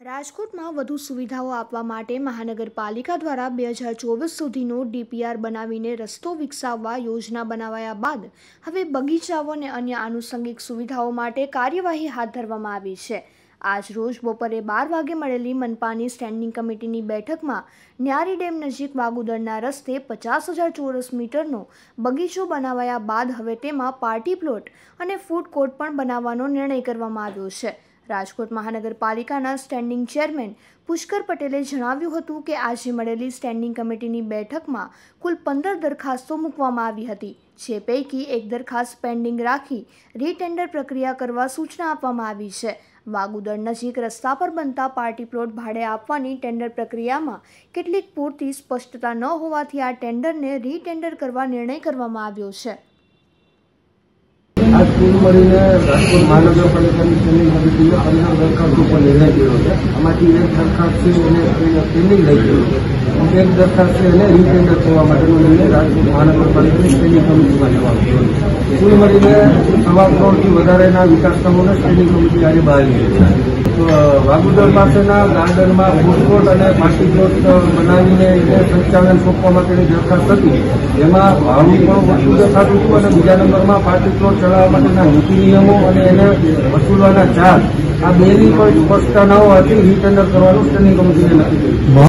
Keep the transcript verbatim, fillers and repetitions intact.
રાજકોટમાં વધુ સુવિધાઓ આપવા માટે મહાનગરપાલિકા દ્વારા બે હજાર ચોવીસ સુધીનો ડીપીઆર બનાવીને રસ્તો વિકસાવવા યોજના બનાવાયા બાદ હવે બગીચાઓ અને અન્ય આનુષંગિક સુવિધાઓ માટે કાર્યવાહી હાથ ધરવામાં આવી છે। આજ રોજ બપોરે બાર વાગે મળેલી મનપાની સ્ટેન્ડિંગ કમિટીની બેઠકમાં ન્યારી ડેમ નજીક વાગુદરના રસ્તે પચાસ હજાર ચોરસ મીટરનો બગીચો બનાવાયા બાદ હવે તેમાં પાર્ટી પ્લોટ અને ફૂડ કોર્ટ પણ બનાવવાનો નિર્ણય કરવામાં આવ્યો છે। રાજકોટ મહાનગરપાલિકાના સ્ટેન્ડિંગ ચેરમેન પુષ્કર પટેલે જણાવ્યું હતું કે આજે મળેલી સ્ટેન્ડિંગ કમિટીની બેઠકમાં કુલ પંદર દરખાસ્તો મૂકવામાં આવી હતી, જે પૈકી એક દરખાસ્ત પેન્ડિંગ રાખી રીટેન્ડર પ્રક્રિયા કરવા સૂચના આપવામાં આવી છે। વાગુદર નજીક રસ્તા પર બનતા પાર્ટી પ્લોટ ભાડે આપવાની ટેન્ડર પ્રક્રિયામાં કેટલીક પૂરતી સ્પષ્ટતા ન હોવાથી આ ટેન્ડરને રીટેન્ડર કરવા નિર્ણય કરવામાં આવ્યો છે। आज कुल મળીને રાજકોટ મહાનગરપાલિકાની સ્ટેન્ડિંગ કમિટીએ પંદર દરખાસ્તો પર નિર્ણય કર્યો છે। આમાંથી એક દરખાસ્ત છે એને પેન્ડિંગ લઈ ગયો છે, એક દરખાસ્ત છે એને રીટેન્ડર કરવા માટેનો નિર્ણય રાજકોટ મહાનગરપાલિકાની સ્ટેન્ડિંગ કમિટીમાં લેવામાં આવ્યો છે। કુલ મળીને સવા કરોડથી વધારેના વિકાસ કામોને સ્ટેન્ડિંગ કમિટી આજે બહાર લીધી છે। વાગુદર પાસેના ગાર્ડનમાં ફૂડકોર્ટ અને પાર્ટી પ્લોટ બનાવીને એને સંચાલન સોંપવા માટેની દરખાસ્ત હતી, જેમાં ભાડું પણ ઓછું દેખાતું હતું અને બીજા નંબરમાં પાર્ટી પ્લોટ ચલાવવા માટેના નીતિ નિયમો અને એને વસૂલવાના ચાર્જ આ બેની કોઈ સ્પષ્ટતા ન હોવાથી રીટેન્ડર કરવાનું સ્ટેન્ડિંગ કમિટીએ નક્કી કર્યું।